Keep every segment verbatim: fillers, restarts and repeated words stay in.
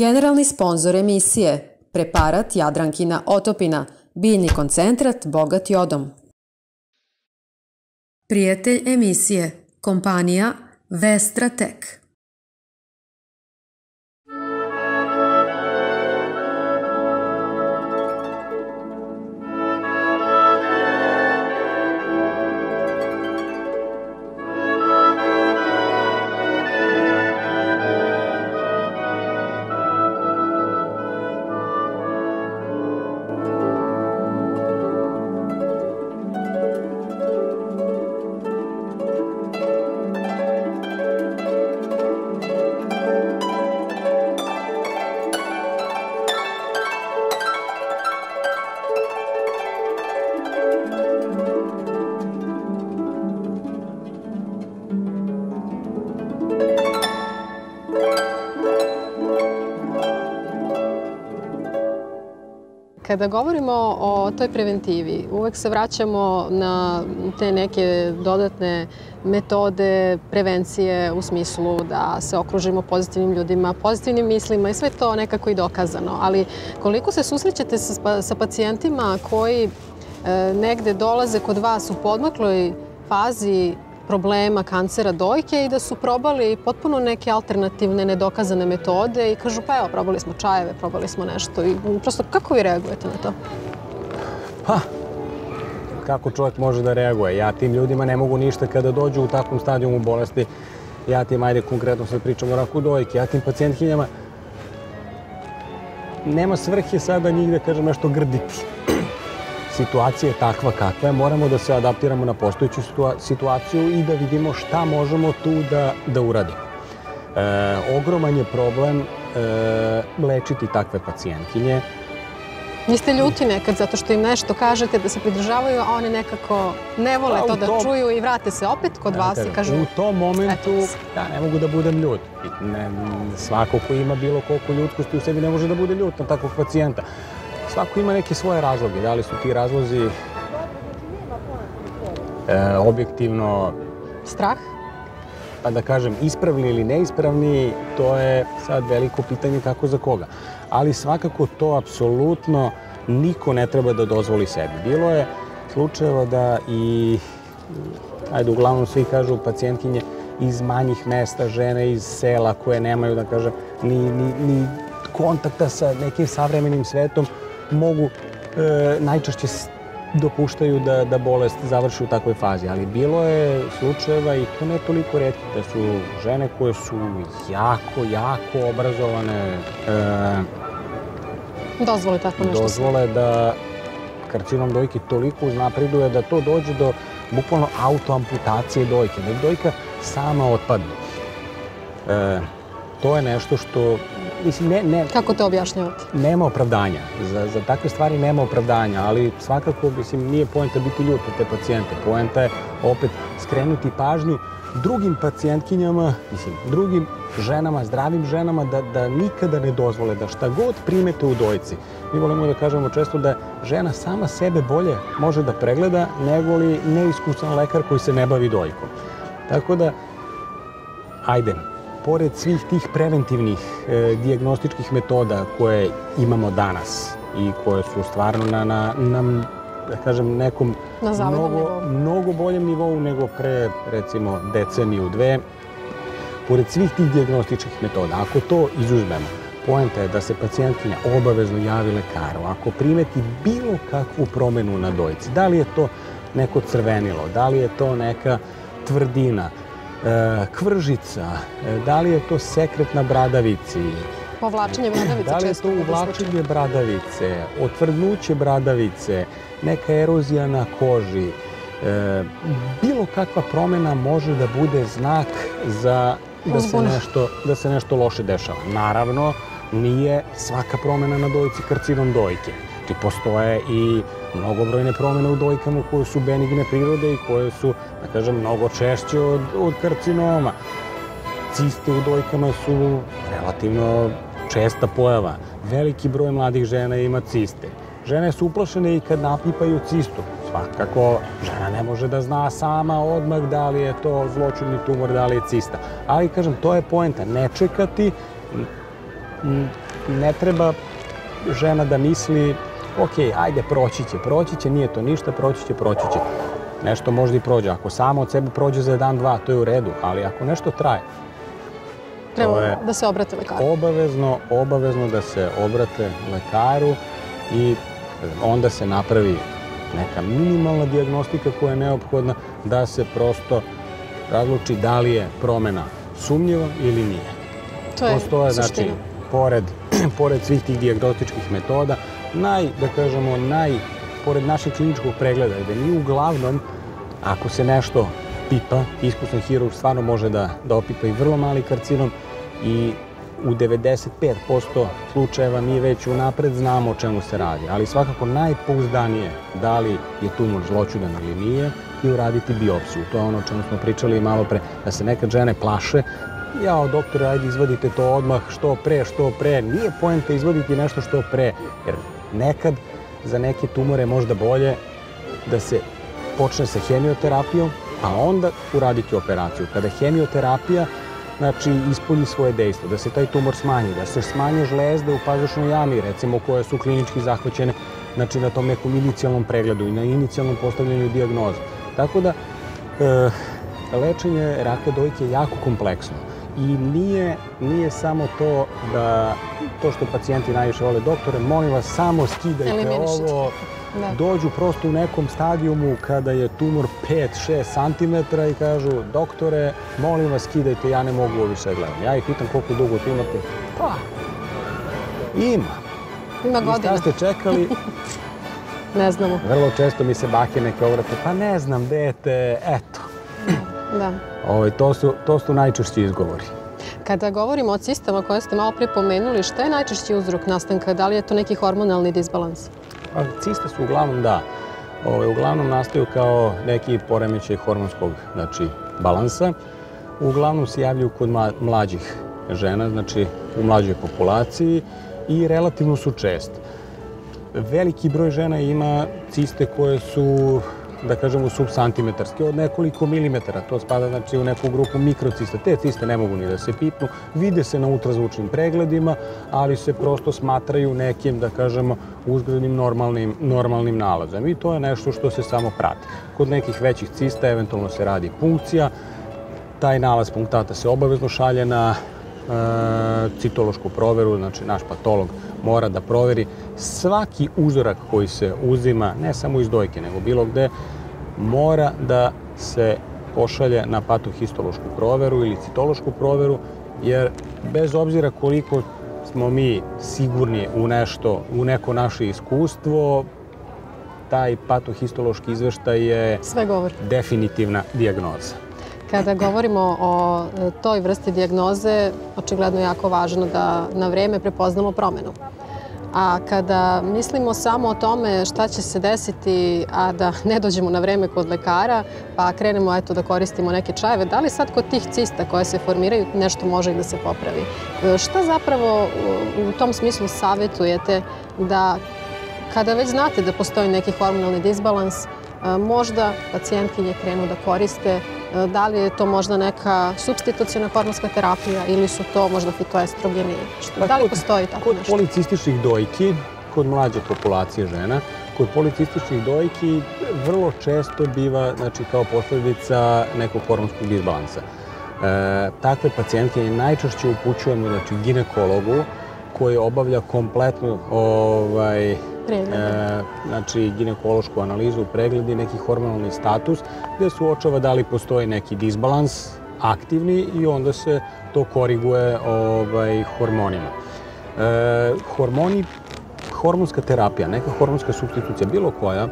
Generalni sponzor emisije preparat Jadrankina otopina, biljni koncentrat bogat jodom. Prijatelj emisije, kompanija Vestratek. Kada govorimo o toj preventivi, uvek se vraćamo na te neke dodatne metode prevencije u smislu da se okružimo pozitivnim ljudima, pozitivnim mislima i sve to nekako i dokazano. Ali koliko se susrećete sa pacijentima koji negde dolaze kod vas u podmakloj fazi problema kancera dojke i da su probali potpuno neke alternativne, nedokazane metode i kažu pa evo, probali smo čajeve, probali smo nešto i prosto kako vi reagujete na to? Pa, kako čovjek može da reaguje? Ja tim ljudima ne mogu ništa kada dođu u takvom stadijumu bolesti. Ja tim, ajde konkretno sad pričamo o raku dojke, ja tim pacijentkinjama nema svrhe sada njih da kažem nešto grditi. Situacija je takva kakva je, moramo da se adaptiramo na postojeću situaciju i da vidimo šta možemo tu da uradimo. Ogroman je problem lečiti takve pacijentkinje. Niste ljuti nekad zato što im nešto kažete da se pridržavaju, a oni nekako ne vole to da čuju i vrate se opet kod vas i kažu... U tom momentu ja ne mogu da budem ljut. Svako ko ima bilo koliko ljutkosti u sebi ne može da bude ljut na takvog pacijenta. Svako ima neke svoje razloge. Da li su ti razlozi objektivno... Strah? Pa da kažem, ispravni ili neispravni, to je sad veliko pitanje kako za koga. Ali svakako to apsolutno niko ne treba da dozvoli sebi. Bilo je slučajeva da i, ajde, uglavnom svi kažu pacijentkinje iz manjih mesta, žene iz sela koje nemaju, da kažem, ni kontakta sa nekim savremenim svetom, mogu, najčešće dopuštaju da bolest završi u takvoj fazi. Ali bilo je slučajeva i to ne toliko retki, da su žene koje su jako, jako obrazovane dozvole tako nešto. Dozvole da karcinom dojke toliko uznapreduje da to dođe do bukvalno autoamputacije dojke, da dojka sama otpadne. To je nešto što... Kako to objašnjavate? Nema opravdanja. Za takve stvari nema opravdanja, ali svakako nije poenta biti ljut na te pacijente. Poenta je opet skrenuti pažnju drugim pacijentkinjama, drugim ženama, zdravim ženama, da nikada ne dozvole da šta god primete u dojci. Mi volimo da kažemo često da žena sama sebe bolje može da pregleda nego li neiskusan lekar koji se ne bavi dojkom. Tako da, ajde, pored svih tih preventivnih dijagnostičkih metoda koje imamo danas i koje su stvarno na, da kažem, nekom mnogo boljem nivou nego pre, recimo, deceniju, dve, pored svih tih dijagnostičkih metoda, ako to izuzmemo, poenta je da se pacijentkinja obavezno javi lekaru ako primeti bilo kakvu promenu na dojci. Da li je to neko crvenilo, da li je to neka tvrdina, kvržica, da li je to sekret na bradavici, povlačenje bradavice često. Da li je to uvlačenje bradavice, otvrdnuće bradavice, neka erozija na koži. Bilo kakva promjena može da bude znak da se nešto loše dešava. Naravno, nije svaka promjena na dojci karcinom dojke. Postoje i mnogobrojne promjene u dojkama koje su benigne prirode i koje su, da kažem, mnogo češće od karcinoma. Ciste u dojkama su relativno česta pojava. Veliki broj mladih žena ima ciste. Žene su uplašene i kad napipaju cistu. Svakako, žena ne može da zna sama odmah da li je to zloćudni tumor, da li je cista. Ali, kažem, to je poenta. Ne čekati, ne treba žena da misli ok, ajde, proći će, proći će, nije to ništa, proći će, proći će. Nešto možda i prođe. Ako samo od sebe prođe za dan, dva, to je u redu, ali ako nešto traje, treba da se obrate lekaru. Obavezno, obavezno da se obrate lekaru i onda se napravi neka minimalna dijagnostika koja je neophodna da se prosto razluči da li je promena sumnjiva ili nije. To je Postoje, suština. znači, pored, pored svih tih dijagnostičkih metoda, naj, da kažemo, naj, pored našeg kliničkog pregleda, da mi uglavnom, ako se nešto pipa, iskusan hirurg stvarno može da, da opipa i vrlo mali karcinom i u devedeset pet posto slučajeva mi već unapred znamo o čemu se radi, ali svakako najpouzdanije da li je tumor zloćudan ili nije je uraditi biopsiju. To je ono o čemu smo pričali malo pre, da se nekad žene plaše. Jao, doktore, ajde izvadite to odmah, što pre, što pre. Nije poenta izvaditi nešto što pre, jer nekad za neke tumore je možda bolje da se počne sa hemioterapijom, a onda uraditi operaciju. Kada hemioterapija, znači, ispolji svoje dejstvo, da se taj tumor smanji, da se smanje žlezde u pazušnoj jami, recimo, koje su klinički zahvaćene, znači, na tom nekom inicijalnom pregledu i na inicijalnom postavljanju dijagnoze. Tako da, e, lečenje raka dojke je jako kompleksno i nije, nije samo to da, to što pacijenti najviše vole, doktore, molim vas, samo skidajte ovo, dođu prosto u nekom stadijumu kada je tumor pet do šest santimetara i kažu, doktore, molim vas, skidajte, ja ne mogu ovo više gledam. Ja ih pitam koliko dugo to imate. Pa, ima. Ima godina. I šta ste čekali? Ne znamo. Vrlo često mi se bake neke obrate, pa ne znam, dete, eto. Da. Ovo, to, su, to su najčešći izgovori. Kada govorimo o cistama koje ste malo pre pomenuli, šta je najčešći uzrok nastanka? Da li je to neki hormonalni disbalans? Pa, ciste su uglavnom, da, ove, uglavnom nastaju kao neki poremećaj hormonskog, znači, balansa. Uglavnom se javljaju kod mlađih žena, znači u mlađoj populaciji i relativno su čest. Veliki broj žena ima ciste koje su, da kažemo, subsantimetarske, od nekoliko milimetara. To spada, znači, u neku grupu mikrocista. Te ciste ne mogu ni da se pipnu, vide se na ultrazvučnim pregledima, ali se prosto smatraju nekim, da kažemo, uzgrednim normalnim, normalnim nalazom. I to je nešto što se samo prati. Kod nekih većih cista eventualno se radi punkcija. Taj nalaz punktata se obavezno šalje na e, citološku proveru, znači naš patolog mora da proveri svaki uzorak koji se uzima, ne samo iz dojke, nego bilo gde, mora da se pošalje na patohistološku proveru ili citološku proveru, jer bez obzira koliko smo mi sigurni u nešto, u neko naše iskustvo, taj patohistološki izveštaj je definitivna dijagnoza. Kada govorimo o toj vrsti dijagnoze, očigledno je jako važno da na vreme prepoznamo promenu. A kada mislimo samo o tome šta će se desiti, a da ne dođemo na vreme kod lekara, pa krenemo eto, da koristimo neke čajeve, da li sad kod tih cista koje se formiraju nešto može i da se popravi? Šta zapravo u tom smislu savjetujete da kada već znate da postoji neki hormonalni disbalans, možda pacijentkinje krenu da koriste, da li je to možda neka supstitucijona hormonska terapija ili su to možda fitoestrogeni? Da li postoji tako nešto? Kod policističnih dojki, kod mlađe populacije žena, kod policističnih dojki vrlo često biva, znači, kao posljedica nekog hormonskog disbalansa. E, takve pacijentke najčešće upućujemo, znači, ginekologu koji obavlja kompletnu ovaj, E, znači, ginekološku analizu, pregled i neki hormonalni status, gde se uočava da li postoji neki disbalans aktivni i onda se to koriguje ovaj, hormonima. E, hormoni, hormonska terapija, neka hormonska supstitucija, bilo koja,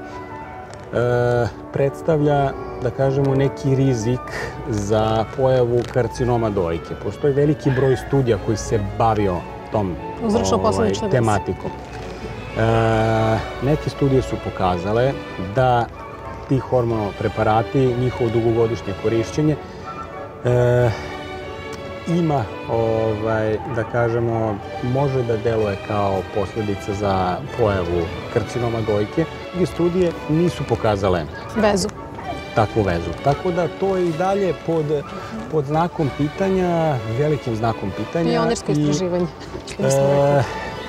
e, predstavlja, da kažemo, neki rizik za pojavu karcinoma dojke. Postoji veliki broj studija koji se bavio tom ovaj, tematikom. E, neke studije su pokazale da ti hormonalni preparati, njihovo dugogodišnje korišćenje, e, ima, ovaj, da kažemo, može da deluje kao posljedica za pojavu karcinoma dojke. I studije nisu pokazale vezu. takvu vezu. Tako da to je i dalje pod, pod znakom pitanja, velikim znakom pitanja. Pionirsko istraživanje, što bismo e, rekli.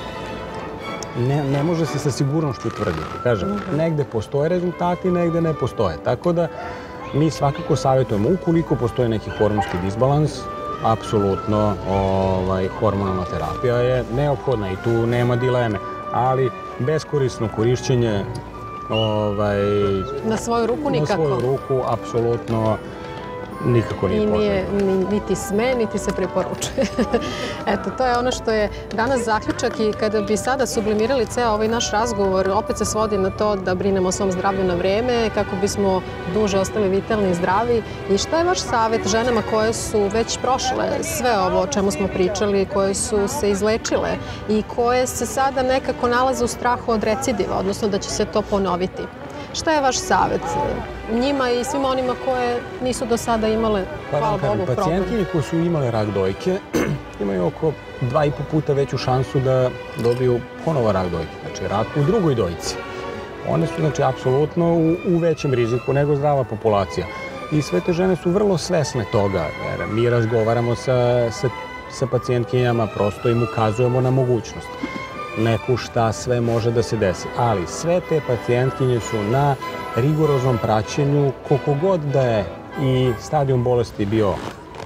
Ne, ne može se sa sigurnošću tvrditi. Kažem, mm-hmm. negde postoje rezultati, negde ne postoje. Tako da mi svakako savjetujemo, ukoliko postoji neki hormonski disbalans, apsolutno ovaj, hormonalna terapija je neophodna i tu nema dileme. Ali beskorisno korišćenje ovaj, na svoju ruku nikako. Na svoju ruku, apsolutno nikako nije potrebno. I nije, niti sme, niti se preporučuje. Eto, to je ono što je danas zaključak i kada bi sada sublimirali ceo ovaj naš razgovor, opet se svodi na to da brinemo o svom zdravlju na vreme, kako bismo duže ostali vitalni i zdravi. I šta je vaš savjet ženama koje su već prošle sve ovo o čemu smo pričali, koje su se izlečile i koje se sada nekako nalaze u strahu od recidiva, odnosno da će se to ponoviti? Šta je vaš savjet njima i svima onima koje nisu do sada imale, hvala Bogu, problem? Pacijentkinje koje su imale rak dojke imaju oko dva i po puta veću šansu da dobiju ponovo rak dojke, znači rak u drugoj dojci. One su, znači, apsolutno u, u većem riziku nego zdrava populacija. I sve te žene su vrlo svesne toga, jer mi razgovaramo sa, sa, sa pacijentkinjama, prosto im ukazujemo na mogućnost. Neku šta sve može da se desi. Ali sve te pacijentkinje su na rigoroznom praćenju, koliko god da je i stadijum bolesti bio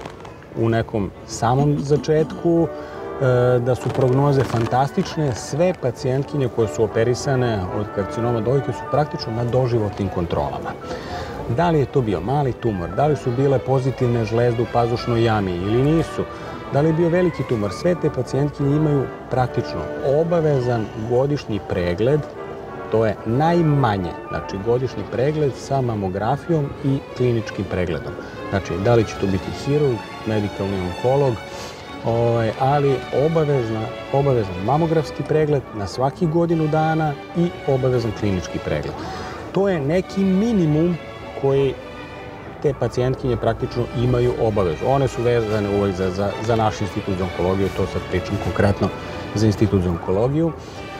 u nekom samom začetku, da su prognoze fantastične. Sve pacijentkinje koje su operisane od karcinoma dojke su praktično na doživotnim kontrolama. Da li je to bio mali tumor, da li su bile pozitivne žlezde u pazušnoj jami ili nisu, da li je bio veliki tumor, sve te pacijentkinje imaju praktično obavezan godišnji pregled, to je najmanje, znači godišnji pregled sa mamografijom i kliničkim pregledom. Znači, da li će to biti hirurg, medikalni onkolog, ovaj, ali obavezna, obavezan mamografski pregled na svaki godinu dana i obavezan klinički pregled. To je neki minimum koji te pacijentkinje praktično imaju obavezu. One su vezane uvek za, za, za naš institut za onkologiju, to sad pričam konkretno za institut za onkologiju.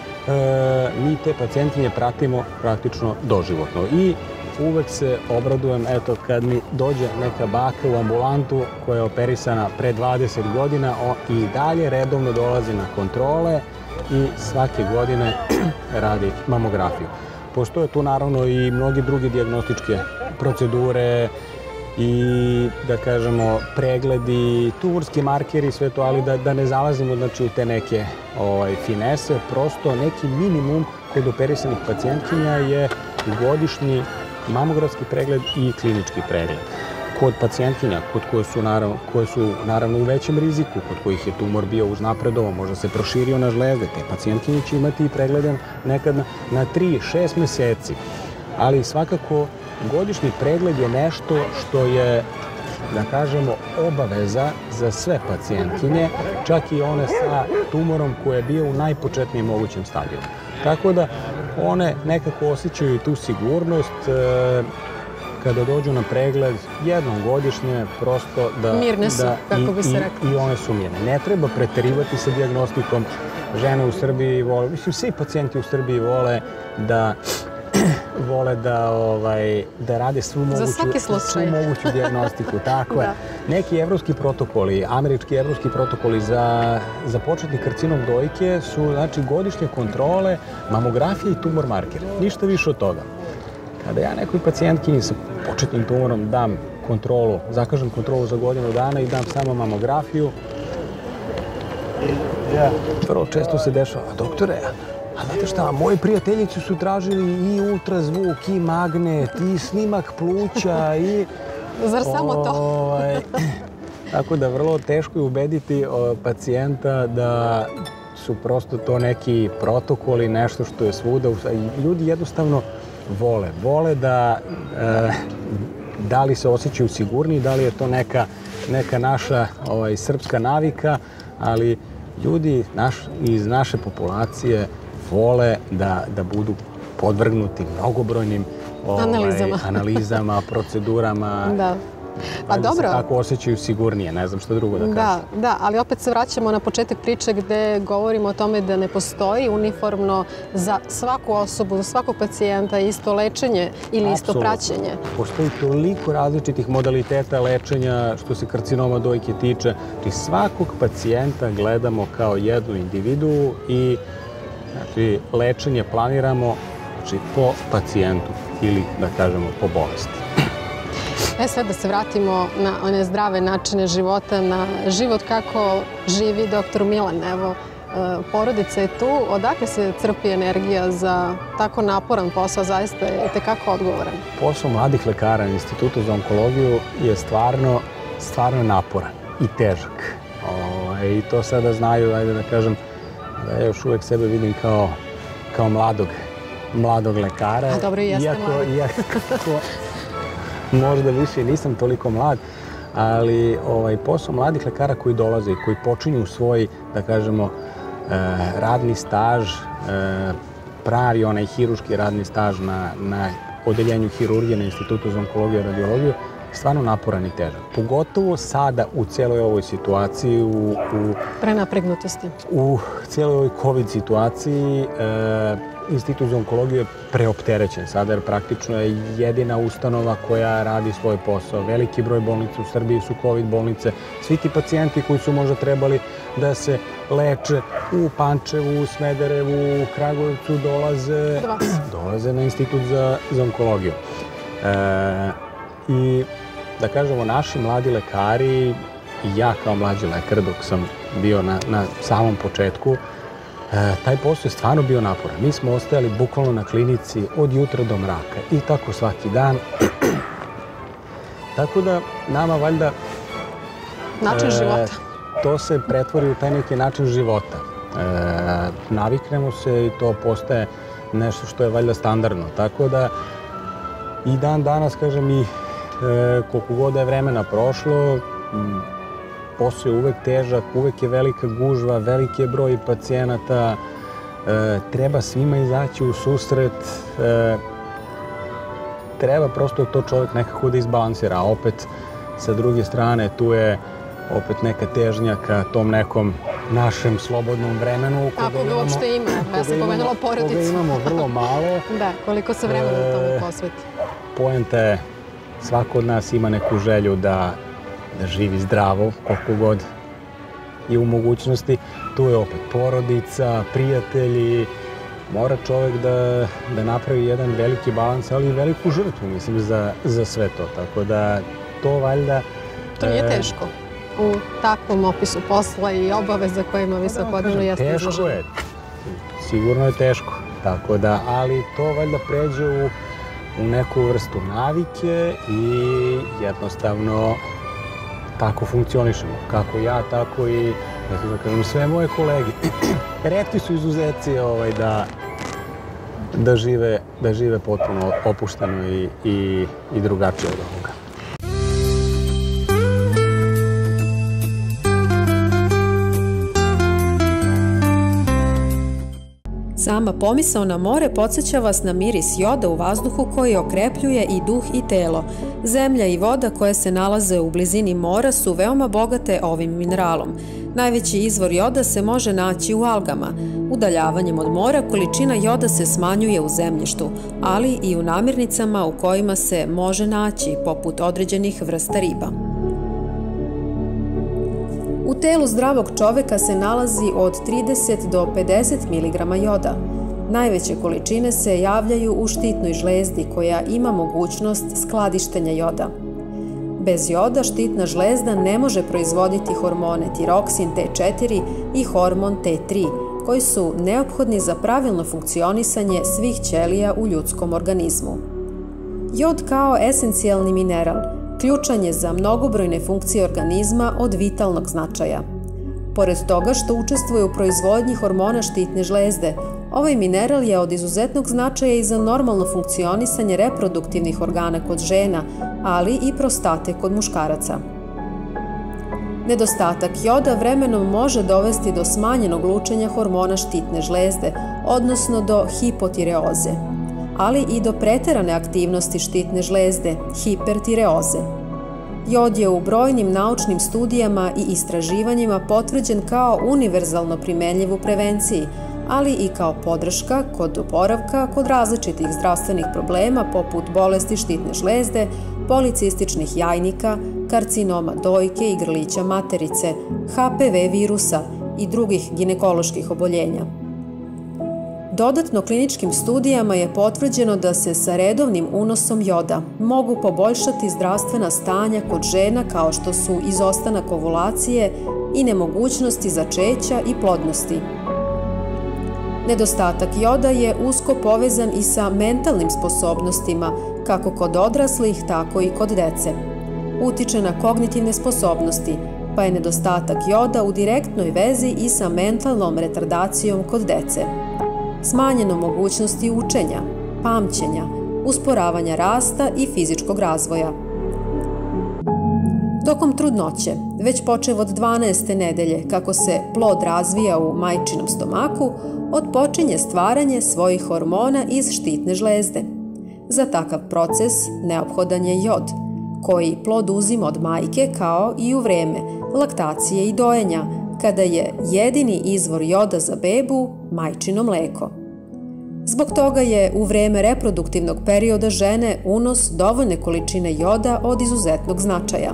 E, mi te pacijentkinje pratimo praktično doživotno i uvek se obradujem, eto, kad mi dođe neka baka u ambulantu koja je operisana pre dvadeset godina o, i dalje redovno dolazi na kontrole i svake godine radi mamografiju. Postoje tu naravno i mnogi drugi dijagnostičke procedure i, da kažemo, pregledi, tumorski markeri, sve to, ali da, da ne zalazimo, znači, u te neke ovaj, finese. Prosto neki minimum kod operisanih pacijentkinja je godišnji mamografski pregled i klinički pregled. Kod pacijentkinja, kod koje su, naravno, koje su naravno u većem riziku, kod kojih je tumor bio uznapredovao, možda se proširio na žlezde, te pacijentkinje će imati i preglede nekad na, na tri šest meseci. Ali svakako godišnji pregled je nešto što je, da kažemo, obaveza za sve pacijentkinje, čak i one sa tumorom koji je bio u najpočetnijem mogućem stadiju. Tako da one nekako osjećaju tu sigurnost e, kada dođu na pregled jednom godišnje, prosto da... Mirne su, da, kako bi se i, reklo. I one su mirne. Ne treba preterivati sa dijagnostikom. Žene u Srbiji vole, mislim, svi pacijenti u Srbiji vole da vole da, ovaj, da rade svu moguću, svu moguću dijagnostiku. Tako je. Neki evropski protokoli, američki evropski protokoli za, za početni karcinom dojke su, znači, godišnje kontrole, mamografije i tumor marker. Ništa više od toga. Kada ja nekoj pacijentkinji sa početnim tumorom dam kontrolu, zakažem kontrolu za godinu dana i dam samo mamografiju, vrlo često se dešava, doktore, a znate šta, moji prijateljici su tražili i ultrazvuk, i magnet, i snimak pluća, i... Zar samo to? Ovaj, tako da vrlo teško je ubediti o, pacijenta da su prosto to neki protokoli, nešto što je svuda. Ljudi jednostavno vole. Vole da, e, da li se osjećaju sigurni, da li je to neka, neka naša ovaj, srpska navika, ali ljudi naš, iz naše populacije vole da, da budu podvrgnuti mnogobrojnim ovaj, analizama, analizama procedurama. Da. Pa dobro. Da se tako osjećaju sigurnije, ne znam što drugo da kažem. Da, da, ali opet se vraćamo na početak priče gde govorimo o tome da ne postoji uniformno za svaku osobu, za svakog pacijenta isto lečenje ili isto praćenje. Postoji toliko različitih modaliteta lečenja što se karcinoma dojke tiče. Znači svakog pacijenta gledamo kao jednu individu i znači, lečenje planiramo znači, po pacijentu ili da kažemo po bolesti. E sad da se vratimo na one zdrave načine života, na život kako živi doktor Milan. Evo, porodica je tu. Odakle se crpi energija za tako naporan posao? Zaista je tekako odgovoran. Posao mladih lekara na Institutu za onkologiju je stvarno, stvarno naporan i težak. I to sada znaju, ajde da kažem, da ja još uvek sebe vidim kao, kao mladog, mladog lekara. A dobro, i jeste mlad. Iako možda više nisam toliko mlad, ali ovaj, posao mladih lekara koji dolaze i koji počinju svoj, da kažemo, radni staž, pravi onaj hiruški radni staž na, na odeljenju hirurgije na Institutu za onkologiju i radiologiju, stvarno naporan i težak. Pogotovo sada u cijeloj ovoj situaciji, u, u prenapregnutosti. U cijeloj ovoj COVID situaciji e, Institut za onkologiju je preopterećen sada jer praktično je jedina ustanova koja radi svoj posao. Veliki broj bolnica u Srbiji su COVID bolnice. Svi ti pacijenti koji su možda trebali da se leče u Pančevu, u Smederevu, u Kragujevcu dolaze, dolaze na Institut za, za onkologiju. E, I da kažemo, naši mladi lekari i ja kao mlađi lekar dok sam bio na, na samom početku, e, taj posao je stvarno bio naporan. Mi smo ostajali bukvalno na klinici od jutra do mraka i tako svaki dan. Tako da nama valjda... Način e, života. To se pretvori u taj neki način života. E, naviknemo se i to postaje nešto što je valjda standardno. Tako da i dan danas, kažem, i E, koliko god je vremena prošlo, posao je uvek težak, uvek je velika gužva, veliki je broj pacijenata, e, treba svima izaći u susret, e, treba prosto to čovjek nekako da izbalansira, a opet sa druge strane tu je opet neka težnja ka tom nekom našem slobodnom vremenu. Ako ga uopšte ima, ja sam pomenula porodicu. Koga imamo vrlo malo. Da, koliko se vremena tomu posveti. Poenta je svako od nas ima neku želju da, da živi zdravo, koliko god je u mogućnosti. Tu je opet porodica, prijatelji. Mora čovjek da, da napravi jedan veliki balans, ali i veliku žrtvu, mislim, za, za sve to. Tako da to valjda... To nije teško u takvom opisu posla i obaveza kojima vi svakodnevno jeste izloženi. Teško je. Sigurno je teško. Tako da, ali to valjda pređe u u neku vrstu navike i jednostavno tako funkcionišemo. Kako ja, tako i da kažem, sve moje kolege. Retki su izuzeci ovaj, da, da, žive, da žive potpuno opušteno i, i, i drugačije od ovoga. Sama pomisao na more podsjeća vas na miris joda u vazduhu koji okrepljuje i duh i telo. Zemlja i voda koje se nalaze u blizini mora su veoma bogate ovim mineralom. Najveći izvor joda se može naći u algama. Udaljavanjem od mora količina joda se smanjuje u zemljištu, ali i u namirnicama u kojima se može naći, poput određenih vrsta riba. U telu zdravog čoveka se nalazi od trideset do pedeset miligrama joda. Najveće količine se javljaju u štitnoj žlezdi koja ima mogućnost skladištenja joda. Bez joda štitna žlezda ne može proizvoditi hormone tiroksin T četiri i hormon T tri, koji su neophodni za pravilno funkcionisanje svih ćelija u ljudskom organizmu. Jod kao esencijalni mineral ključan je za mnogobrojne funkcije organizma od vitalnog značaja. Pored toga što učestvuje u proizvodnji hormona štitne žlezde, ovaj mineral je od izuzetnog značaja i za normalno funkcionisanje reproduktivnih organa kod žena, ali i prostate kod muškaraca. Nedostatak joda vremenom može dovesti do smanjenog lučenja hormona štitne žlezde, odnosno do hipotireoze, ali i do preterane aktivnosti štitne žlezde, hipertireoze. Jod je u brojnim naučnim studijama i istraživanjima potvrđen kao univerzalno primenljiv u prevenciji, ali i kao podrška kod oporavka kod različitih zdravstvenih problema poput bolesti štitne žlezde, policističnih jajnika, karcinoma dojke i grlića materice, H P V virusa i drugih ginekoloških oboljenja. Dodatno kliničkim studijama je potvrđeno da se sa redovnim unosom joda mogu poboljšati zdravstvena stanja kod žena kao što su izostanak ovulacije i nemogućnosti začeća i plodnosti. Nedostatak joda je usko povezan i sa mentalnim sposobnostima, kako kod odraslih, tako i kod dece. Utiče na kognitivne sposobnosti, pa je nedostatak joda u direktnoj vezi i sa mentalnom retardacijom kod dece. Smanjeno mogućnosti učenja, pamćenja, usporavanja rasta i fizičkog razvoja. Tokom trudnoće, već počev od dvanaeste nedelje, kako se plod razvija u majčinom stomaku, otpočinje stvaranje svojih hormona iz štitne žlezde. Za takav proces neophodan je jod, koji plod uzima od majke kao i u vreme laktacije i dojenja, kada je jedini izvor joda za bebu majčino mleko. Zbog toga je u vreme reproduktivnog perioda žene unos dovoljne količine joda od izuzetnog značaja.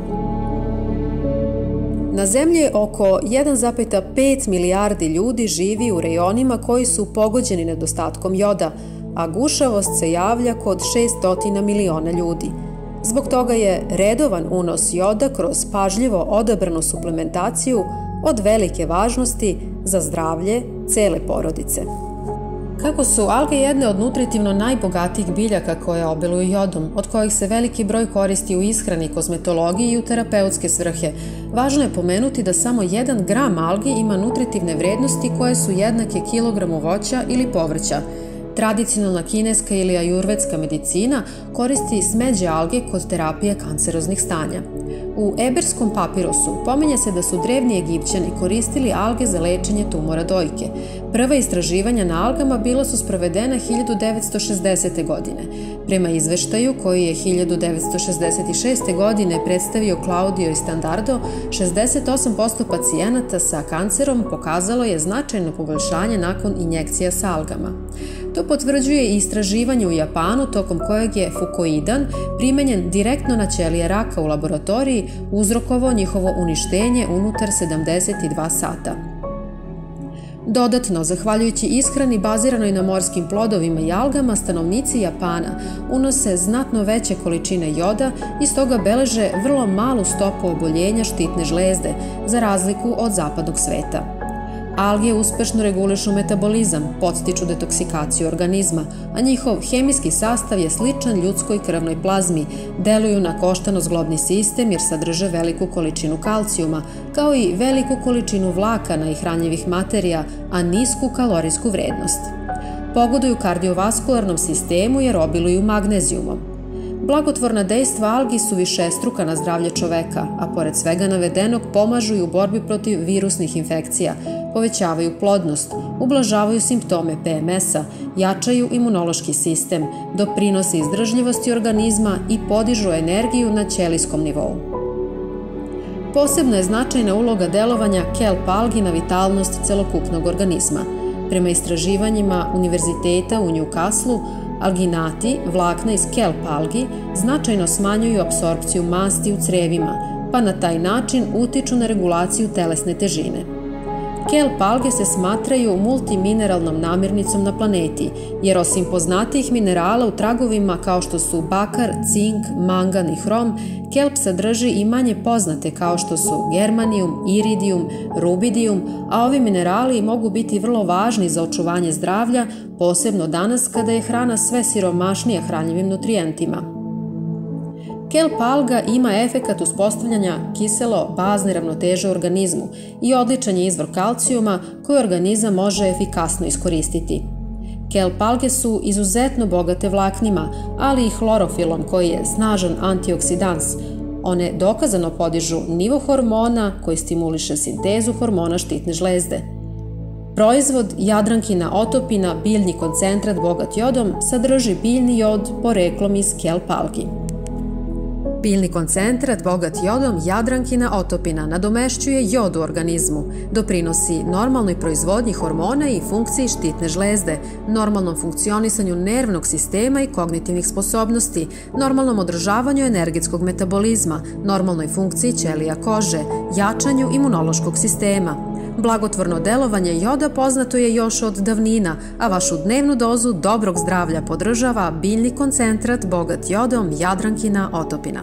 Na zemlji oko jedan zarez pet milijardi ljudi živi u rejonima koji su pogođeni nedostatkom joda, a gušavost se javlja kod šessto miliona ljudi. Zbog toga je redovan unos joda kroz pažljivo odabranu suplementaciju od velike važnosti za zdravlje cele porodice. Kako su alge jedne od nutritivno najbogatijih biljaka koje obiluju jodom, od kojih se veliki broj koristi u ishrani, kozmetologiji i u terapeutske svrhe, važno je pomenuti da samo jedan gram algi ima nutritivne vrednosti koje su jednake kilogramu voća ili povrća. Tradicionalna kineska ili ajurvedska medicina koristi smeđe alge kod terapije kanceroznih stanja. U eberskom papirusu pominje se da su drevni Egipćani koristili alge za lečenje tumora dojke. Prva istraživanja na algama bila su sprovedena hiljadu devetsto šezdesete. godine. Prema izveštaju koji je hiljadu devetsto šezdeset šeste. godine predstavio Claudio i Standardo, šezdeset osam posto pacijenata sa kancerom pokazalo je značajno poboljšanje nakon injekcija sa algama. To potvrđuje i istraživanje u Japanu tokom kojeg je fukoidan primenjen direktno na ćelije raka u laboratoriji uzrokovao njihovo uništenje unutar sedamdeset dva sata. Dodatno, zahvaljujući ishrani baziranoj na morskim plodovima i algama, stanovnici Japana unose znatno veće količine joda i stoga beleže vrlo malu stopu oboljenja štitne žlezde, za razliku od zapadnog sveta. Alge uspešno regulišu metabolizam, podstiču detoksikaciju organizma, a njihov hemijski sastav je sličan ljudskoj krvnoj plazmi, deluju na koštano-zglobni sistem jer sadrže veliku količinu kalcijuma, kao i veliku količinu vlakana i hranjivih materija, a nisku kalorijsku vrednost. Pogoduju kardiovaskularnom sistemu jer obiluju magnezijumom. Blagotvorna dejstva algi su višestruka na zdravlje čoveka, a pored svega navedenog pomažu i u borbi protiv virusnih infekcija, povećavaju plodnost, ublažavaju simptome P M S-a, jačaju imunološki sistem, doprinose izdržljivosti organizma i podižu energiju na ćelijskom nivou. Posebno je značajna uloga delovanja kelp algi na vitalnost celokupnog organizma. Prema istraživanjima Univerziteta u Newcastle, alginati, vlakna iz kelp algi, značajno smanjuju apsorpciju masti u crevima, pa na taj način utiču na regulaciju telesne težine. Kelp alge se smatraju multimineralnom namirnicom na planeti, jer osim poznatijih minerala u tragovima kao što su bakar, cink, mangan i hrom, kelp sadrži i manje poznate kao što su germanijum, iridijum, rubidijum, a ovi minerali mogu biti vrlo važni za očuvanje zdravlja, posebno danas kada je hrana sve siromašnija hranjivim nutrijentima. Kelp alga ima efekat uspostavljanja kiselo-bazne ravnoteže u organizmu i odličan je izvor kalcijuma koji organizam može efikasno iskoristiti. Kelp alge su izuzetno bogate vlaknima, ali i hlorofilom koji je snažan antioksidans. One dokazano podižu nivo hormona koji stimuliše sintezu hormona štitne žlezde. Proizvod Jadrankina otopina, biljni koncentrat bogat jodom, sadrži biljni jod poreklom iz kelp algi. Biljni koncentrat bogat jodom Jadrankina otopina nadomešćuje jod u organizmu, doprinosi normalnoj proizvodnji hormona i funkciji štitne žlezde, normalnom funkcionisanju nervnog sistema i kognitivnih sposobnosti, normalnom održavanju energetskog metabolizma, normalnoj funkciji ćelija kože, jačanju imunološkog sistema. Blagotvorno delovanje joda poznato je još od davnina, a vašu dnevnu dozu dobrog zdravlja podržava biljni koncentrat bogat jodom Jadrankina otopina.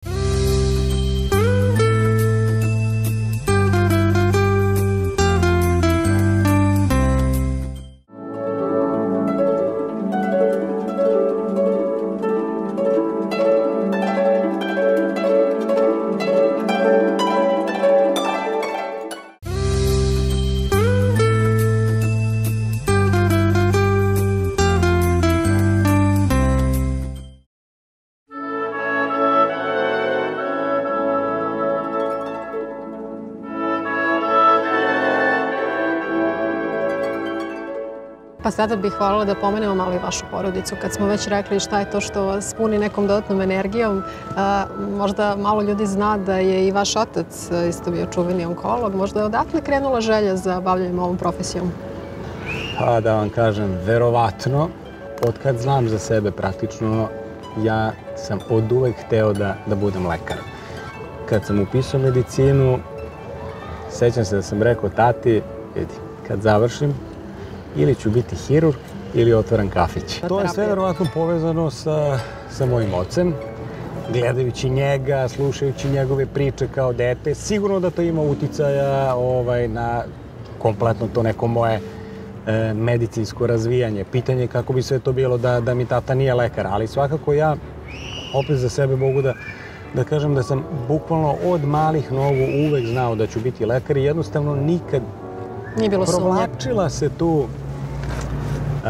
Pa sada bih voljela da pomenemo malo i vašu porodicu. Kad smo već rekli šta je to što vas puni nekom dodatnom energijom, možda malo ljudi zna da je i vaš otac isto bio čuveni onkolog. Možda je odatle krenula želja za bavljanjem ovom profesijom? Pa da vam kažem, verovatno, od kad znam za sebe praktično, ja sam od uvek hteo da, da budem lekar. Kad sam upisao medicinu, sećam se da sam rekao tati, vidi, kad završim, ili ću biti hirurg, ili otvaram kafić. To je sve verovatno povezano sa, sa mojim ocem. Gledajući njega, slušajući njegove priče kao dete, sigurno da to ima uticaja ovaj, na kompletno to neko moje e, medicinsko razvijanje. Pitanje je kako bi sve to bilo da, da mi tata nije lekar, ali svakako ja opet za sebe mogu da, da kažem da sam bukvalno od malih nogu uvek znao da ću biti lekar i jednostavno nikad nije bilo sumnje. Provlačila se tu Uh,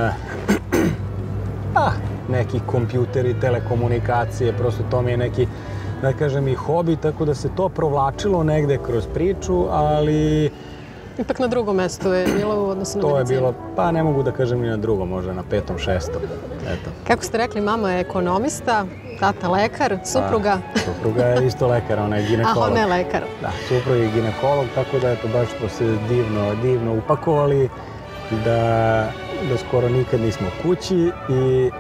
ah, neki kompjuteri, telekomunikacije, prosto to mi je neki, da kažem, i hobi, tako da se to provlačilo negde kroz priču, ali... Ipak na drugom mestu je bilo u odnosu na medicinu. To je bilo, pa ne mogu da kažem ni na drugom, možda na petom, šestom. Eto. Kako ste rekli, mama je ekonomista, tata lekar, supruga? Pa, supruga je isto lekar, ona je ginekolog. A, ona je lekar. Da, supruga je ginekolog, tako da eto, baš smo se divno, divno upakovali, da, da skoro nikad nismo kući i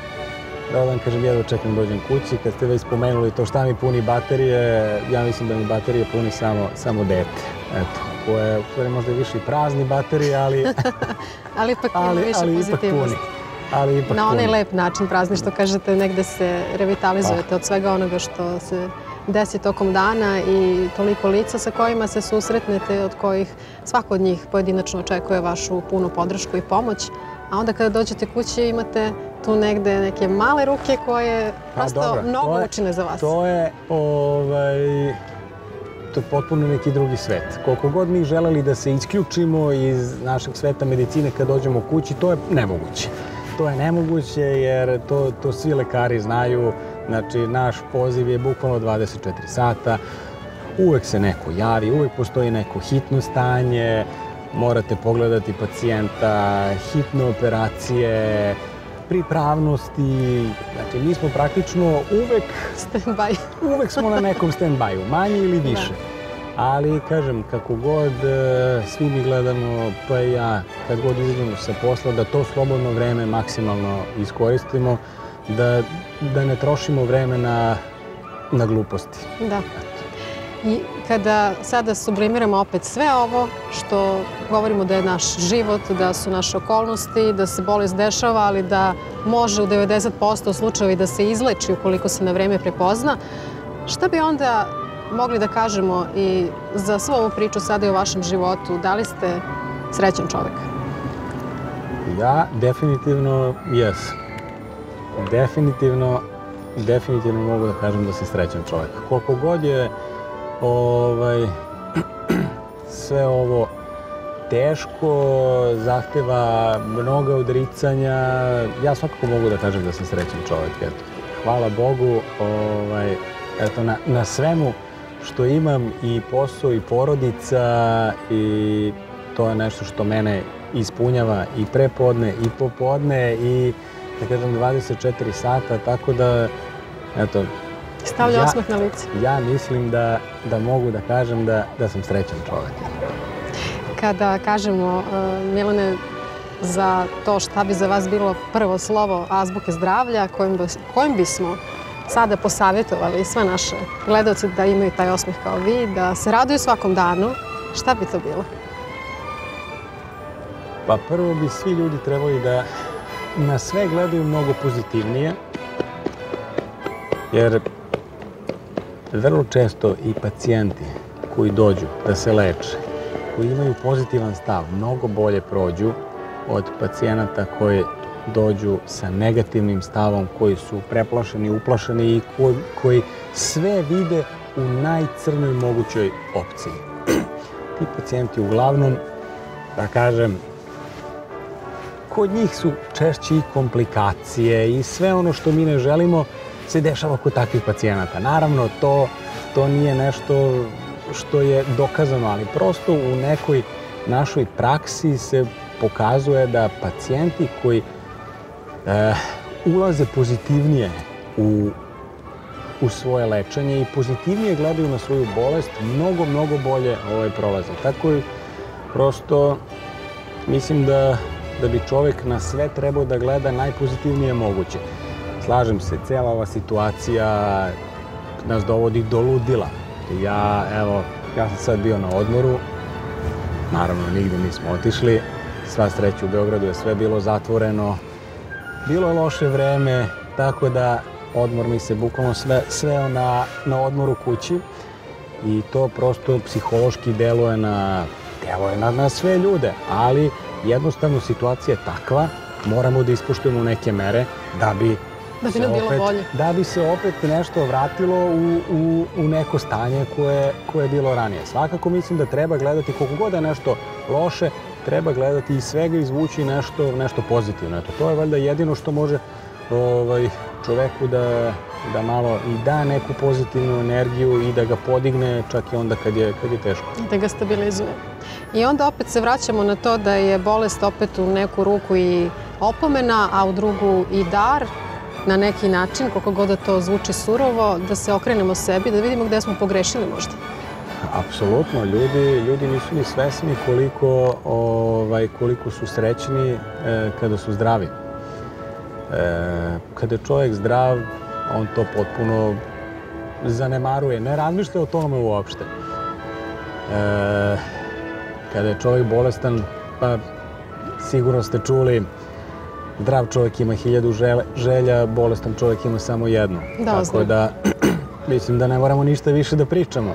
da vam kažem, jedva čekam dođem kući. Kad ste već spomenuli to šta mi puni baterije, ja mislim da mi baterije puni samo, samo dete. Eto, koje, koje možda je više i prazni baterije, ali... ali ipak ima ali, više ali pozitivnosti. Ipak puni. Ali ipak na onaj puni. lep način prazni, što kažete, negde se revitalizujete od svega onoga što se desi tokom dana i toliko lica sa kojima se susretnete, od kojih svako od njih pojedinačno očekuje vašu punu podršku i pomoć. A onda kada dođete kući imate tu negde neke male ruke koje prosto dobro, mnogo je, učine za vas. To je, ovaj, to je potpuno neki drugi svet. Koliko god mi želeli da se isključimo iz našeg sveta medicine kad dođemo kući, to je nemoguće. To je nemoguće jer to, to svi lekari znaju. Znači, naš poziv je bukvalno dvadeset četiri sata, uvek se neko javi, uvek postoji neko hitno stanje, morate pogledati pacijenta, hitne operacije, pripravnosti. Znači, mi smo praktično uvek... Stand-by. Uvek smo na nekom stand-byu, manje ili više. Da. Ali, kažem, kako god, svi mi gledamo, pa i ja, kad god izađemo sa posla, da to slobodno vreme maksimalno iskoristimo, da, da ne trošimo vreme na, na gluposti. Da. I kada sada sublimiramo opet sve ovo što govorimo da je naš život, da su naše okolnosti, da se bolest dešava, ali da može u devedeset posto slučajevi da se izleči ukoliko se na vreme prepozna, šta bi onda mogli da kažemo i za svu ovu priču sada i o vašem životu? Da li ste srećan čovek? Ja definitivno jesam. Definitivno, definitivno mogu da kažem da sam srećan čovjek. Koliko god je ovaj, sve ovo teško, zahteva mnoga odricanja, ja svakako mogu da kažem da sam srećan čovjek. Eto, hvala Bogu ovaj, eto, na, na svemu što imam, i posao i porodica, i to je nešto što mene ispunjava i prepodne i popodne i da kažem dvadeset četiri sata, tako da, eto, Stavlja osmeh na lice. Ja mislim da, da mogu da kažem da, da sam srećan čovjek. Kada kažemo, Milane, za to šta bi za vas bilo prvo slovo azbuke zdravlja, kojim, kojim bismo sada posavjetovali sve naše gledalce da imaju taj osmeh kao vi, da se raduju svakom danu, šta bi to bilo? Pa prvo bi svi ljudi trebali da na sve gledaju mnogo pozitivnije, jer vrlo često i pacijenti koji dođu da se leče, koji imaju pozitivan stav, mnogo bolje prođu od pacijenata koji dođu sa negativnim stavom, koji su preplašeni, uplašeni i koji, koji sve vide u najcrnoj mogućoj opciji. Ti pacijenti uglavnom, da kažem, kod njih su češće i komplikacije i sve ono što mi ne želimo se dešava kod takvih pacijenata. Naravno, to, to nije nešto što je dokazano, ali prosto u nekoj našoj praksi se pokazuje da pacijenti koji e, ulaze pozitivnije u, u svoje lečenje i pozitivnije gledaju na svoju bolest, mnogo, mnogo bolje ovaj, prolaze. Tako i prosto mislim da, da bi čovjek na sve trebao da gleda najpozitivnije moguće. Slažem se, cijela ova situacija nas dovodi do ludila. Ja, evo, ja sam sad bio na odmoru, naravno nigdje nismo otišli, sva sreća u Beogradu je sve bilo zatvoreno, bilo je loše vreme, tako da odmor mi se bukvalno sve, sveo na, na odmoru kući i to prosto psihološki deluje na, deluje na, na sve ljude, ali jednostavno situacija je takva, moramo da ispoštujemo neke mere da bi Da bi nam bilo bolje. Da bi se opet nešto vratilo u, u, u neko stanje koje, koje je bilo ranije. Svakako mislim da treba gledati, koliko god je nešto loše, treba gledati i svega izvući nešto, nešto pozitivno. Eto, to je valjda jedino što može ovaj, čoveku da, da malo i da neku pozitivnu energiju i da ga podigne čak i onda kad je, kad je teško. Da ga stabilizuje. I onda opet se vraćamo na to da je bolest opet u neku ruku i opomena, a u drugu i dar, na neki način, koliko god da to zvuči surovo, da se okrenemo sebi, da vidimo gde smo pogrešili možda. Apsolutno, ljudi, ljudi nisu ni svesni koliko, ovaj, koliko su srećni e, kada su zdravi. E, kada je čovjek zdrav, on to potpuno zanemaruje, ne razmišlja o tome uopšte. E, kada je čovjek bolestan, pa sigurno ste čuli, zdrav čovjek ima hiljadu želja, bolestan čovjek ima samo jednu. Da, tako da, mislim da ne moramo ništa više da pričamo.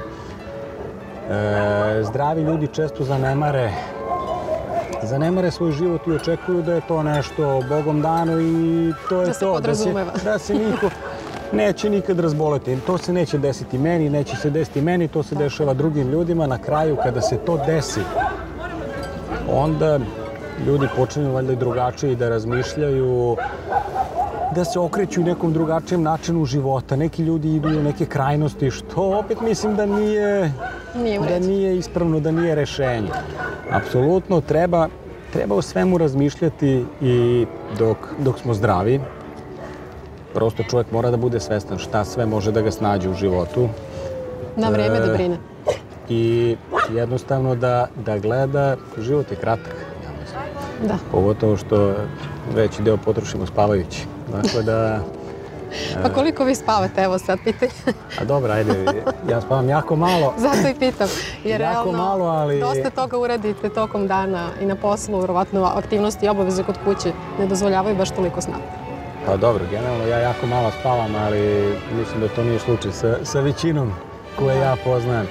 E, zdravi ljudi često zanemare, zanemare svoj život i očekuju da je to nešto Bogom dano i to je da se to. podrazumeva. Da se, da se niko neće nikad razboleti. To se neće desiti meni, neće se desiti meni, to se dešava drugim ljudima. Na kraju, kada se to desi, onda ljudi počinju valjda i drugačije da razmišljaju, da se okreću u nekom drugačijem načinu života. Neki ljudi idu u neke krajnosti, što opet mislim da nije, nije, da nije ispravno, da nije rešenje. Apsolutno treba, treba o svemu razmišljati i dok, dok smo zdravi. Prosto čovjek mora da bude svestan šta sve može da ga snađe u životu. Na vreme da brine. I jednostavno da, da gleda, život je kratak. Da. Pogotovo što veći deo potrošimo spavajući. Dakle da... Pa koliko vi spavate? Evo sad pitanje. A dobro, ajde, ja spavam jako malo. Zato i pitam. Jer jako realno, malo, ali... dosta toga uradite tokom dana i na poslu, vjerovatno aktivnosti i obaveze kod kuće ne dozvoljavaju baš toliko sna. Pa dobro, generalno ja jako malo spavam, ali mislim da to nije slučaj sa, sa većinom koje ja poznajem.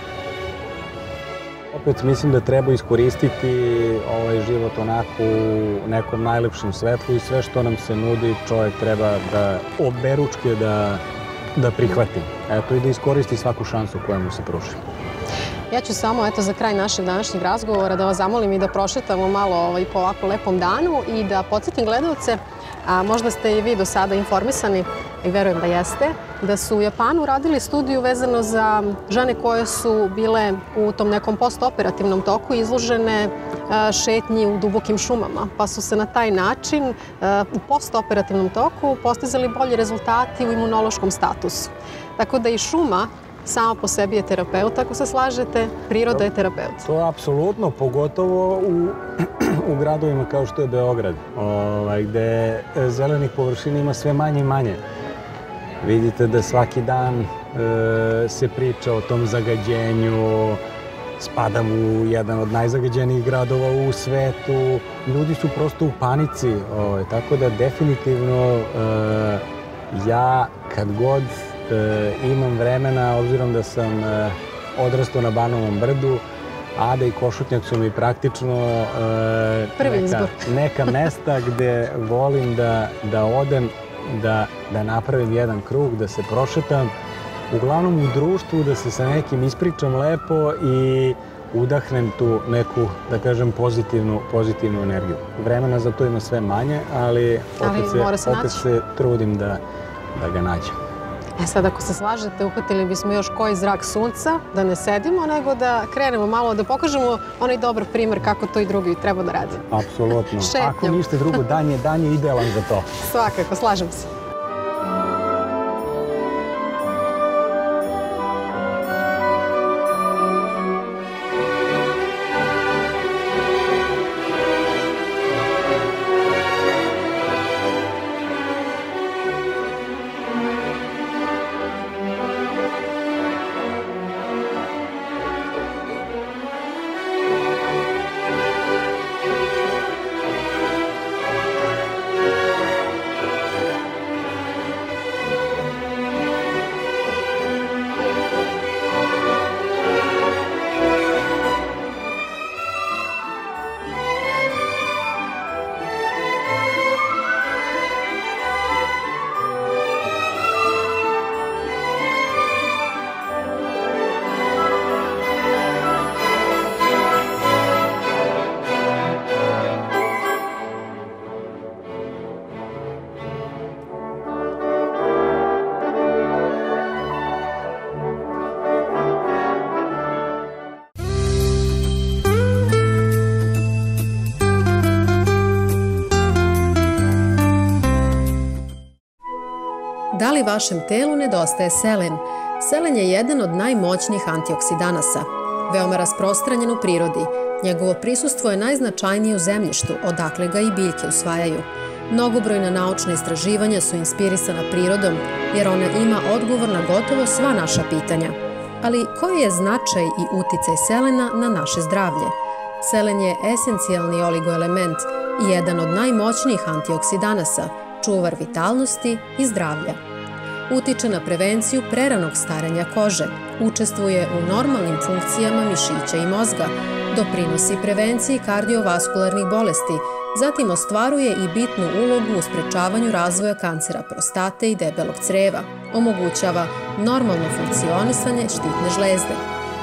Opet mislim da treba iskoristiti ovaj život onako u nekom najlepšem svetlu i sve što nam se nudi čovjek treba da oberučke da, da prihvati. Eto i da iskoristi svaku šansu koja mu se pruži. Ja ću samo eto, za kraj našeg današnjeg razgovora da vas zamolim i da prošetamo malo ovaj, po ovako lepom danu i da podsjetim gledalce, a možda ste i vi do sada informisani i verujem da jeste, da su u Japanu radili studiju vezano za žene koje su bile u tom nekom postoperativnom toku izložene šetnji u dubokim šumama, pa su se na taj način u postoperativnom toku postizali bolji rezultati u imunološkom statusu. Tako da i šuma sama po sebi je terapeut, ako se slažete, priroda je terapeut. To je apsolutno, pogotovo u, u gradovima kao što je Beograd, ovaj, gde zelenih površina ima sve manje i manje. Vidite da svaki dan e, se priča o tom zagađenju, spadam u jedan od najzagađenijih gradova u svetu, ljudi su prosto u panici, ovaj, tako da definitivno e, ja kad god E, imam vremena, obzirom da sam e, odrastao na Banovom brdu, Ada i Košutnjak su mi praktično e, neka, neka mesta gde volim da, da odem, da, da napravim jedan krug, da se prošetam, uglavnom u društvu, da se sa nekim ispričam lepo i udahnem tu neku, da kažem, pozitivnu, pozitivnu energiju. Vremena za to ima sve manje, ali opet, ali se, se, opet se trudim da, da ga nađem. E sad, ako se slažete, uhvatili bismo još koji zrak sunca, da ne sedimo, nego da krenemo malo, da pokažemo onaj dobar primer kako to i drugi treba da radi. Apsolutno. Ako ništa drugo, dan je, dan je idealan za to. Svakako, slažem se. Da li vašem telu nedostaje selen? Selen je jedan od najmoćnijih antioksidanasa. Veoma rasprostranjen u prirodi. Njegovo prisustvo je najznačajnije u zemljištu, odakle ga i biljke usvajaju. Mnogobrojna naučna istraživanja su inspirisana prirodom, jer ona ima odgovor na gotovo sva naša pitanja. Ali koji je značaj i uticaj selena na naše zdravlje? Selen je esencijalni oligoelement i jedan od najmoćnijih antioksidanasa, čuvar vitalnosti i zdravlja. Utiče na prevenciju preranog staranja kože, učestvuje u normalnim funkcijama mišića i mozga, doprinosi prevenciji kardiovaskularnih bolesti, zatim ostvaruje i bitnu ulogu u sprečavanju razvoja kancera prostate i debelog creva, omogućava normalno funkcionisanje štitne žlezde.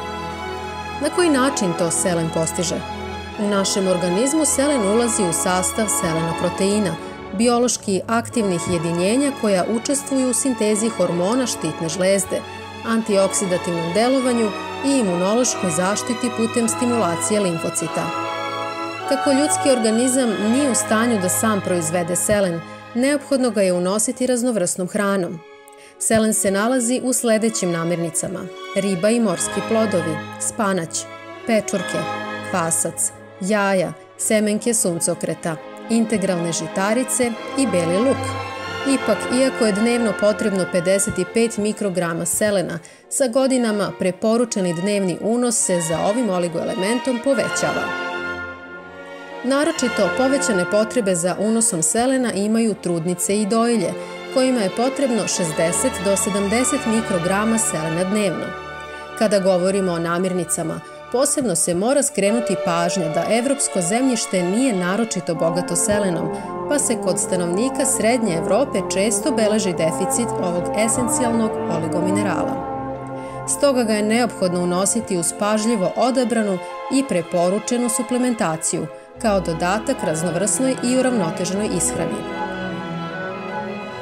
Na koji način to selen postiže? U našem organizmu selen ulazi u sastav selenoproteina, biološki aktivnih jedinjenja koja učestvuju u sintezi hormona štitne žlezde, antioksidativnom delovanju i imunološkoj zaštiti putem stimulacije limfocita. Kako ljudski organizam nije u stanju da sam proizvede selen, neophodno ga je unositi raznovrsnom hranom. Selen se nalazi u sledećim namirnicama: riba i morski plodovi, spanać, pečurke, kvasac, jaja, semenke suncokreta, integralne žitarice i beli luk. Ipak, iako je dnevno potrebno pedeset pet mikrograma selena, sa godinama preporučeni dnevni unos se za ovim oligoelementom povećava. Naročito povećane potrebe za unosom selena imaju trudnice i dojilje, kojima je potrebno šezdeset do sedamdeset mikrograma selena dnevno. Kada govorimo o namirnicama, posebno se mora skrenuti pažnja da evropsko zemljište nije naročito bogato selenom, pa se kod stanovnika Srednje Evrope često beleži deficit ovog esencijalnog oligominerala. Stoga ga je neophodno unositi uz pažljivo odabranu i preporučenu suplementaciju, kao dodatak raznovrsnoj i uravnoteženoj ishrani.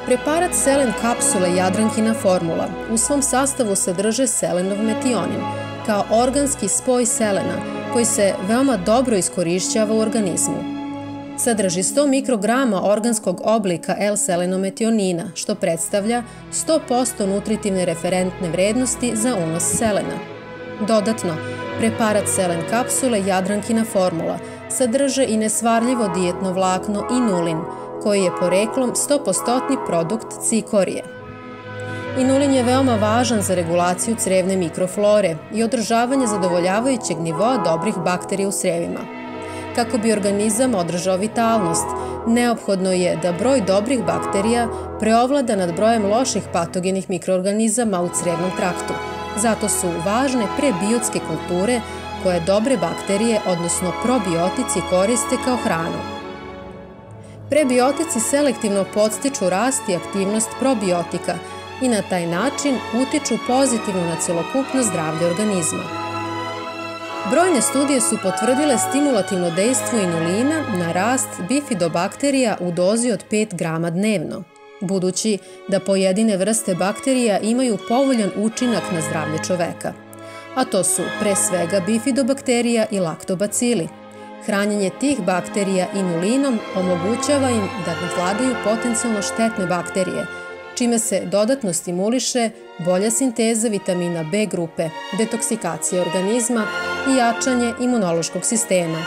Preparat selen kapsule Jadrankina formula u svom sastavu sadrže selenov metionin, kao organski spoj selena koji se veoma dobro iskorišćava u organizmu. Sadrži sto mikrograma organskog oblika L-selenometionina, što predstavlja sto posto nutritivne referentne vrednosti za unos selena. Dodatno, preparat selen kapsule Jadrankina formula sadrže i nesvarljivo dijetno vlakno inulin, koji je poreklom sto posto produkt cikorije. Inulin je veoma važan za regulaciju crevne mikroflore i održavanje zadovoljavajućeg nivoa dobrih bakterija u crevima. Kako bi organizam održao vitalnost, neophodno je da broj dobrih bakterija preovlada nad brojem loših patogenih mikroorganizama u crevnom traktu. Zato su važne prebiotske kulture koje dobre bakterije, odnosno probiotici, koriste kao hranu. Prebiotici selektivno podstiču rast i aktivnost probiotika i na taj način utiču pozitivno na celokupno zdravlje organizma. Brojne studije su potvrdile stimulativno dejstvo inulina na rast bifidobakterija u dozi od pet grama dnevno, budući da pojedine vrste bakterija imaju povoljan učinak na zdravlje čoveka, a to su pre svega bifidobakterija i laktobacili. Hranjenje tih bakterija inulinom omogućava im da nadvladaju potencijalno štetne bakterije, čime se dodatno stimuliše bolja sinteza vitamina B grupe, detoksikacija organizma i jačanje imunološkog sistema.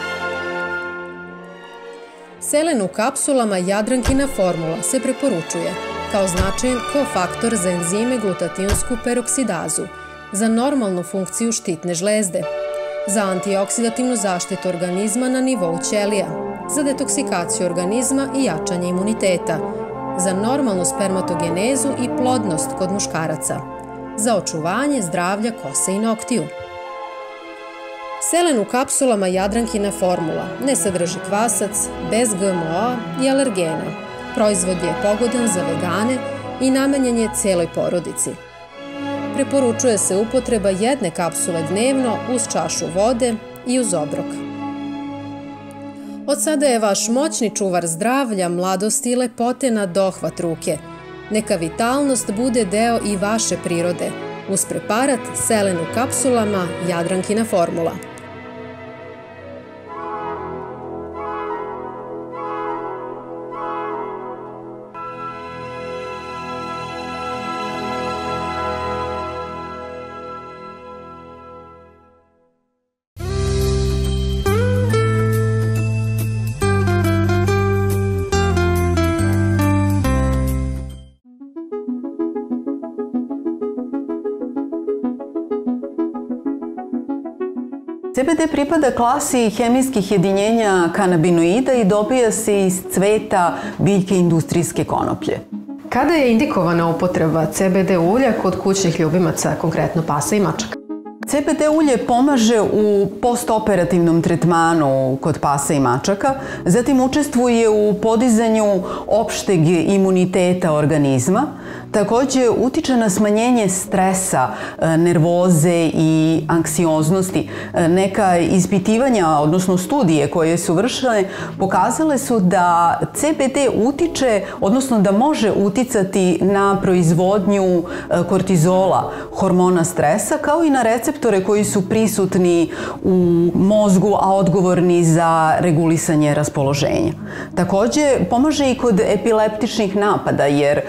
Selen u kapsulama Jadrankina formula se preporučuje kao značajan kofaktor za enzime glutationsku peroksidazu, za normalnu funkciju štitne žlezde, za antioksidativnu zaštitu organizma na nivou ćelija, za detoksikaciju organizma i jačanje imuniteta, za normalnu spermatogenezu i plodnost kod muškaraca, za očuvanje zdravlja kose i noktiju. Selen u kapsulama Jadrankina formula ne sadrži kvasac, bez G M O-a i alergena. Proizvod je pogodan za vegane i namenjen je celoj porodici. Preporučuje se upotreba jedne kapsule dnevno uz čašu vode i uz obrok. Od sada je vaš moćni čuvar zdravlja, mladosti i lepote na dohvat ruke. Neka vitalnost bude deo i vaše prirode, uz preparat selen u kapsulama Jadrankina formula. C B D pripada klasi hemijskih jedinjenja kanabinoida i dobija se iz cveta biljke industrijske konoplje. Kada je indikovana upotreba C B D ulja kod kućnih ljubimaca, konkretno pasa i mačaka? C B D ulje pomaže u postoperativnom tretmanu kod pasa i mačaka, zatim učestvuje u podizanju opšteg imuniteta organizma, takođe utiče na smanjenje stresa, nervoze i anksioznosti. Neka ispitivanja, odnosno studije koje su vršene, pokazale su da C B D utiče, odnosno da može uticati na proizvodnju kortizola, hormona stresa, kao i na receptore koji su prisutni u mozgu, a odgovorni za regulisanje raspoloženja. Takođe, pomaže i kod epileptičnih napada, jer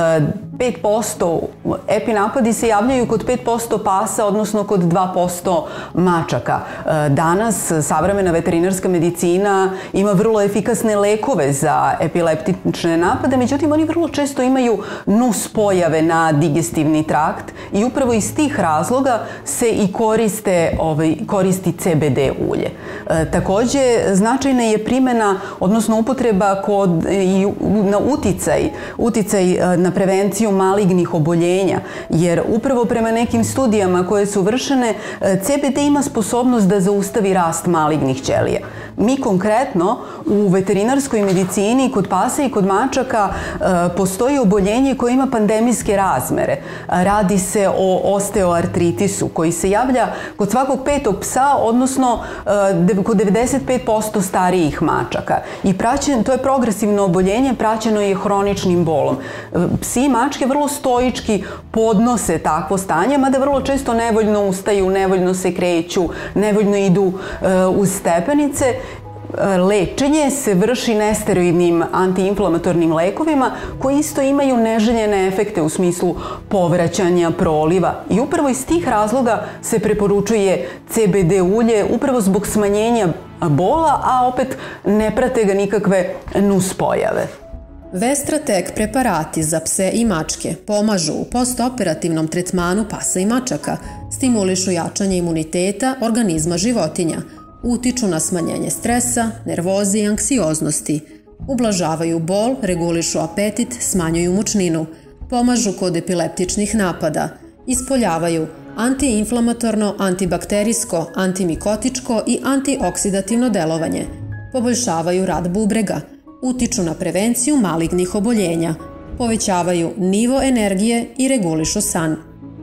pet posto epinapadi se javljaju kod pet posto pasa, odnosno kod dva posto mačaka. Danas savremena veterinarska medicina ima vrlo efikasne lekove za epileptične napade, međutim oni vrlo često imaju nus pojave na digestivni trakt i upravo iz tih razloga se i koriste, ovaj, koristi C B D ulje. Takođe, značajna je primjena, odnosno upotreba kod, i na uticaj, uticaj na prevenciju malignih oboljenja, jer upravo prema nekim studijama koje su vršene, C B D ima sposobnost da zaustavi rast malignih ćelija. Mi konkretno u veterinarskoj medicini kod pasa i kod mačaka postoji oboljenje koje ima pandemijske razmere. Radi se o osteoartritisu koji se javlja kod svakog petog psa, odnosno kod devedeset pet posto starijih mačaka. I praćen, to je progresivno oboljenje, praćeno je hroničnim bolom. Psi i mačke vrlo stoički podnose takvo stanje, mada vrlo često nevoljno ustaju, nevoljno se kreću, nevoljno idu uz stepenice. Lečenje se vrši nesteroidnim antiinflamatornim lekovima koji isto imaju neželjene efekte u smislu povraćanja proliva. I upravo iz tih razloga se preporučuje C B D ulje upravo zbog smanjenja bola, a opet ne prate ga nikakve nuspojave. Vestratek preparati za pse i mačke pomažu u postoperativnom tretmanu pasa i mačaka, stimulišu jačanje imuniteta organizma životinja, utiču na smanjenje stresa, nervoze i anksioznosti, ublažavaju bol, regulišu apetit, smanjuju mučninu, pomažu kod epileptičnih napada, ispoljavaju antiinflamatorno, antibakterijsko, antimikotičko i antioksidativno delovanje, poboljšavaju rad bubrega, utiču na prevenciju malignih oboljenja, povećavaju nivo energije i regulišu san.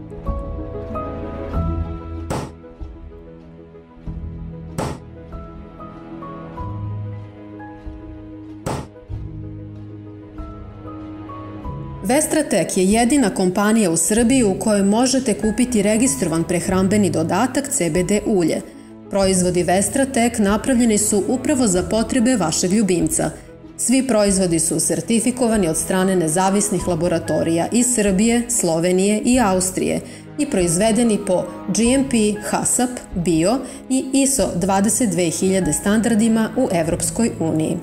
Vestratek je jedina kompanija u Srbiji u kojoj možete kupiti registrovan prehrambeni dodatak C B D ulje. Proizvodi Vestratek napravljeni su upravo za potrebe vašeg ljubimca. Svi proizvodi su sertifikovani od strane nezavisnih laboratorija iz Srbije, Slovenije i Austrije i proizvedeni po G M P, HACCP, Bio i I S O dvadeset dve hiljade standardima u Evropskoj uniji.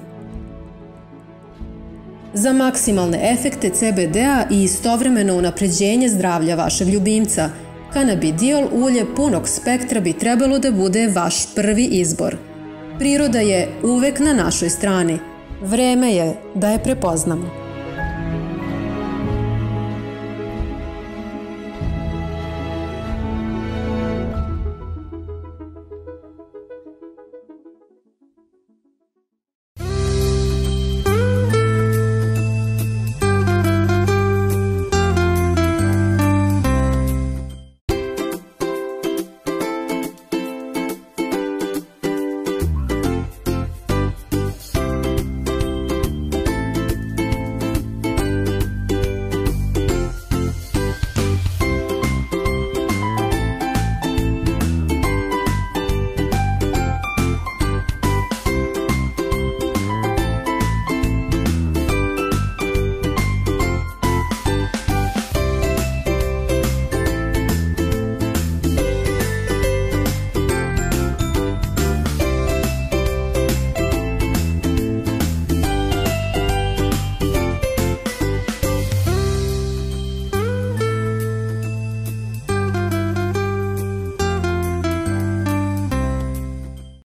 Za maksimalne efekte C B D-a i istovremeno unapređenje zdravlja vašeg ljubimca, kanabidiol ulje punog spektra bi trebalo da bude vaš prvi izbor. Priroda je uvek na našoj strani. Vreme je da je prepoznamo.